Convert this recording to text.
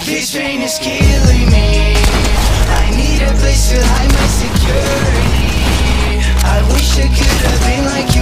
This pain is killing me. I need a place to hide my security. I wish I could have been like you.